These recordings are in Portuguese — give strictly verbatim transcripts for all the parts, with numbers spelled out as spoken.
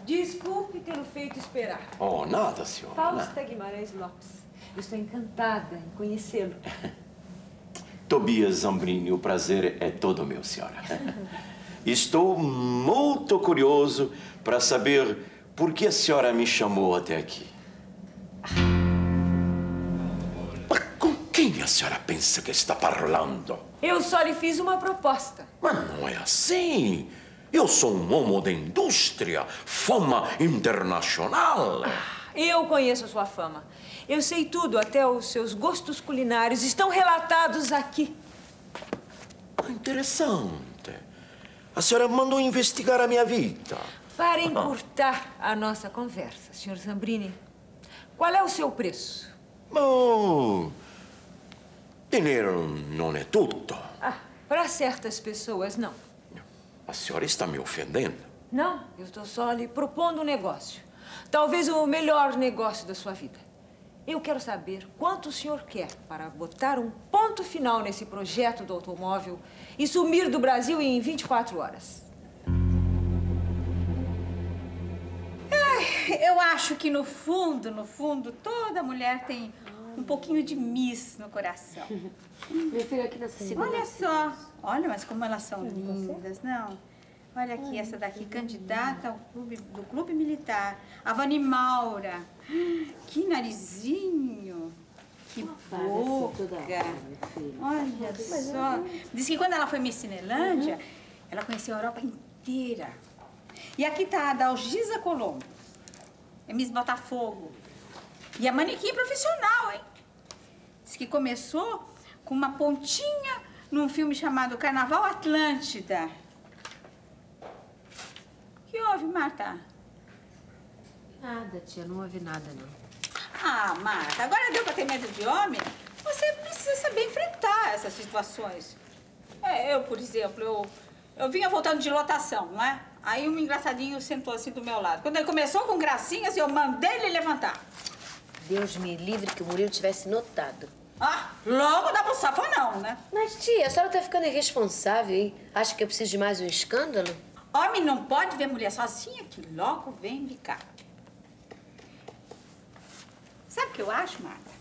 Desculpe tê-lo feito esperar. Oh, nada, senhora. Fausta Guimarães Lopes. Eu estou encantada em conhecê-lo. Tobias Zambrini, o prazer é todo meu, senhora. Estou muito curioso para saber por que a senhora me chamou até aqui. Mas com quem a senhora pensa que está falando? Eu só lhe fiz uma proposta. Mas não é assim. Eu sou um homem da indústria, fama internacional. Eu conheço a sua fama. Eu sei tudo, até os seus gostos culinários estão relatados aqui. Interessante. A senhora mandou investigar a minha vida. Para encurtar a nossa conversa, senhor Zambrini, qual é o seu preço? Oh, dinheiro não é tudo. Ah, para certas pessoas, não. A senhora está me ofendendo? Não, eu estou só lhe propondo um negócio. Talvez o melhor negócio da sua vida. Eu quero saber quanto o senhor quer para botar um ponto final nesse projeto do automóvel e sumir do Brasil em vinte e quatro horas. Ai, eu acho que no fundo, no fundo, toda mulher tem um pouquinho de Miss no coração. Meu filho aqui nessa segunda. Olha só. Olha, mas como elas são lindas, não? Olha aqui, essa daqui, candidata ao clube, do Clube Militar. A Vani Maura. Que narizinho. Que boca. Olha só. Diz que quando ela foi Miss Cinelândia, ela conheceu a Europa inteira. E aqui tá a Dalgisa Colombo. É Miss Botafogo. E é manequim profissional, hein? Diz que começou com uma pontinha num filme chamado Carnaval Atlântida. O que houve, Marta? Nada, tia, não houve nada, não. Ah, Marta, agora deu pra ter medo de homem? Você precisa saber enfrentar essas situações. É, eu, por exemplo, eu, eu vinha voltando de lotação, não é? Aí um engraçadinho sentou assim do meu lado. Quando ele começou com gracinhas, eu mandei ele levantar. Deus me livre que o Murilo tivesse notado. Ah, logo dá pro safão não, né? Mas, tia, a senhora tá ficando irresponsável, hein? Acha que eu preciso de mais um escândalo? Homem não pode ver mulher sozinha que logo vem me cá. Sabe o que eu acho, Marta?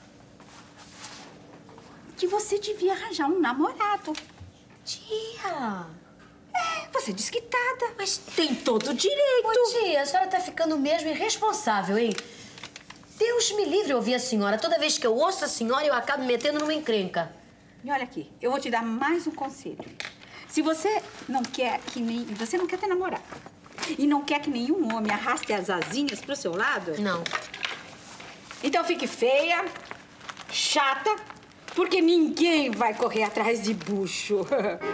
Que você devia arranjar um namorado. Tia! É, você é desquitada. Mas tem todo o direito. Ô, tia, a senhora tá ficando mesmo irresponsável, hein? Deus me livre ouvir a senhora. Toda vez que eu ouço a senhora, eu acabo me metendo numa encrenca. E olha aqui, eu vou te dar mais um conselho. Se você não quer que nem... Você não quer ter namorado. E não quer que nenhum homem arraste as asinhas pro seu lado... Não. Então fique feia, chata, porque ninguém vai correr atrás de bucho.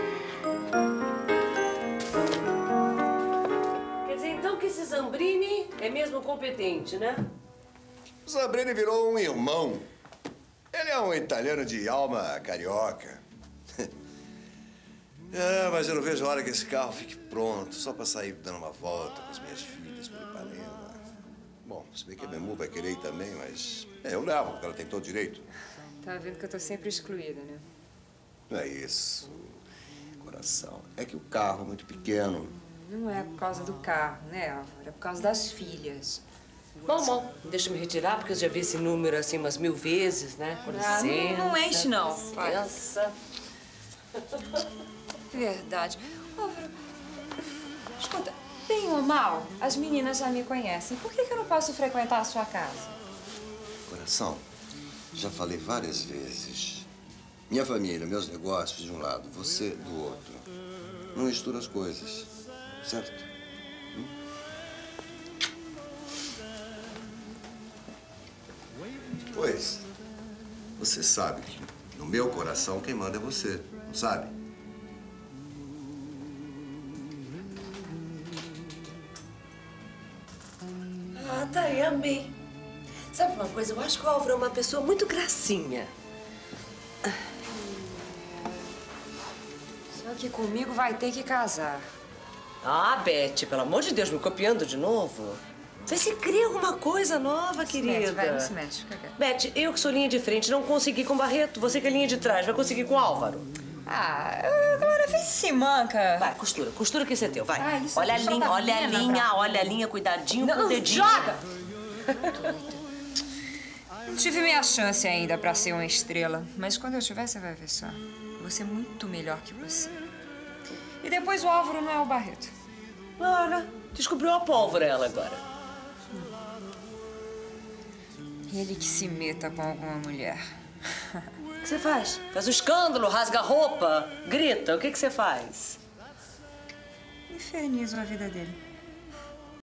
Quer dizer, então, que esse Zambrini é mesmo competente, né? O Zambrini virou um irmão. Ele é um italiano de alma carioca. É, mas eu não vejo a hora que esse carro fique pronto, só pra sair dando uma volta com as minhas filhas por Ipanema. Bom, se bem que a Memu vai querer ir também, mas... É, eu levo, porque ela tem todo direito. Tá vendo que eu tô sempre excluída, né? Não é isso, coração. É que o carro é muito pequeno. Não é por causa do carro, né, Álvaro? É por causa das filhas. Bom, bom, deixa eu me retirar, porque eu já vi esse número assim umas mil vezes, né? Com Ah, licença. não, não enche, não. Licença. Verdade. Álvaro, escuta, bem ou mal, as meninas já me conhecem. Por que que eu não posso frequentar a sua casa? Coração, já falei várias vezes. Minha família, meus negócios de um lado, você do outro. Não mistura as coisas, certo? Hum? Pois, você sabe que no meu coração quem manda é você, não sabe? Ah, tá aí, amei. Sabe uma coisa? Eu acho que o Álvaro é uma pessoa muito gracinha. Só que comigo vai ter que casar. Ah, Beth, pelo amor de Deus, me copiando de novo. Você se cria alguma coisa nova, Se querida. mete, vai, não se mexe. Beth, eu que sou linha de frente, não consegui com o Barreto. Você que é linha de trás, vai conseguir com o Álvaro. Ah, agora vem se manca. Vai, costura. Costura que esse é teu, vai. Ah, isso olha a aqui só linha, tá olha a fina linha, pra- olha a linha, cuidadinho com Não, o dedinho. joga! Não tive minha chance ainda pra ser uma estrela, mas quando eu tiver, você vai ver só. Vou ser muito melhor que você. E depois o Álvaro não é o Barreto. Ora, descobriu a pólvora ela agora. Ele que se meta com alguma mulher. O que você faz? Faz um escândalo, rasga a roupa, grita. O que que você faz? Infernizo a vida dele.